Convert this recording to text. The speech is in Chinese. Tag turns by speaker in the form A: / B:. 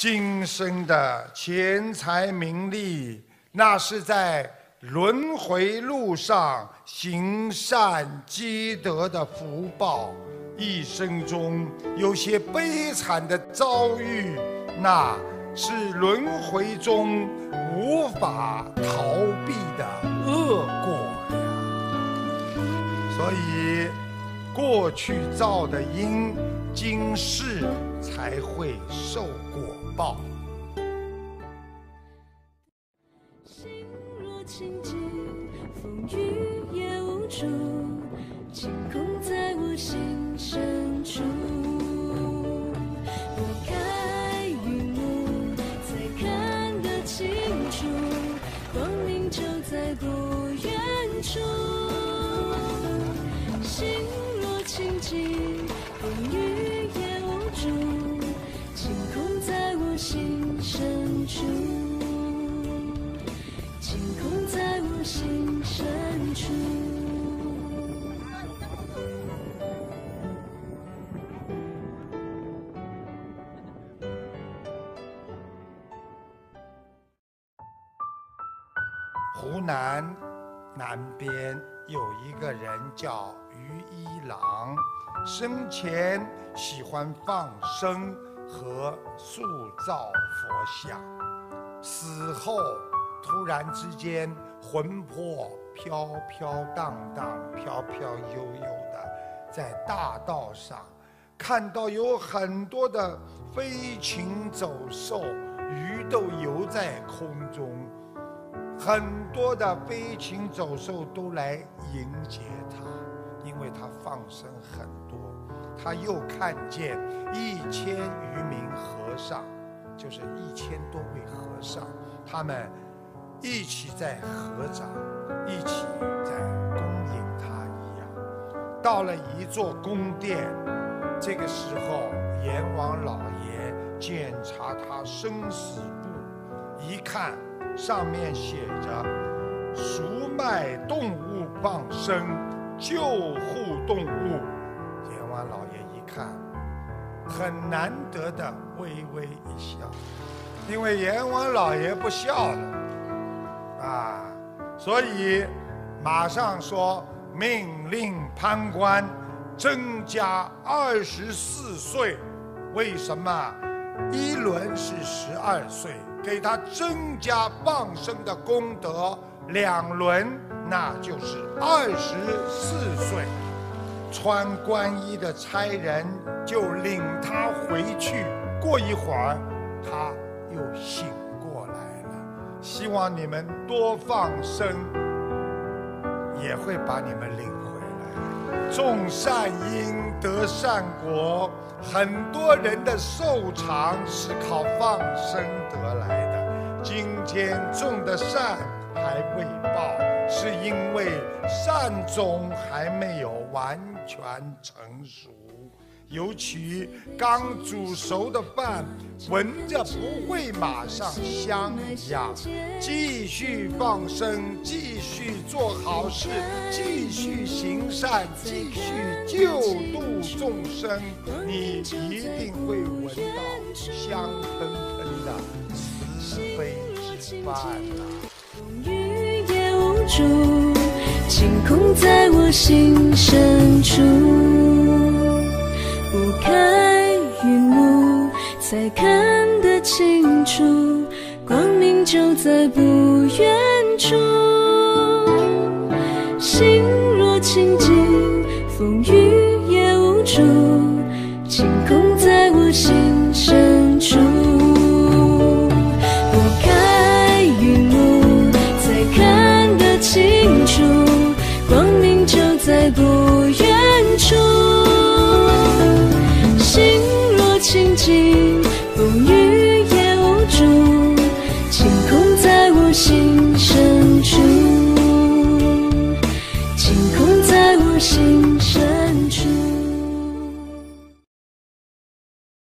A: 今生的钱财名利，那是在轮回路上行善积德的福报。一生中有些悲惨的遭遇，那是轮回中无法逃避的恶果呀。所以，过去造的因，今世才会受果报。
B: 心若清净，风雨也无阻，晴空在我心深处。拨开云雾，才看得清楚，光明就在不远处。心若清净，风雨也无阻，晴空在我心深处。晴空在我心深处。
A: 湖南南边有一个人叫于一郎，生前喜欢放生和塑造佛像，死后突然之间魂魄飘飘荡荡、飘飘悠悠的，在大道上看到有很多的飞禽走兽，鱼都游在空中，很多的飞禽走兽都来迎接他，因为他放生很多。他又看见1000余名和尚，就是1000多位和尚，他们一起在合掌，一起在恭迎他一样。到了一座宫殿，这个时候阎王老爷检查他生死簿，一看上面写着赎卖动物放生，救护动物。阎王老爷一看，很难得的微微一笑，因为阎王老爷不笑的啊，所以马上说命令判官增加24岁。为什么？1轮是12岁，给他增加放生的功德，2轮那就是24岁。穿官衣的差人就领他回去，过一会儿他又醒过来了。希望你们多放生，也会把你们领回来。种善因得善果，很多人的寿长是靠放生得来的。今天种的善还未报，是因为善种还没有完全成熟。尤其刚煮熟的饭，闻着不会马上香一样。继续放生，继续做好事，继续行善，继续救度众生，你一定会闻到香喷喷的慈悲之饭啊！
B: 风雨也无阻，晴空在我心深处。拨开云雾，才看得清楚，光明就在不远处。心若清净，风雨也无阻，晴空在我心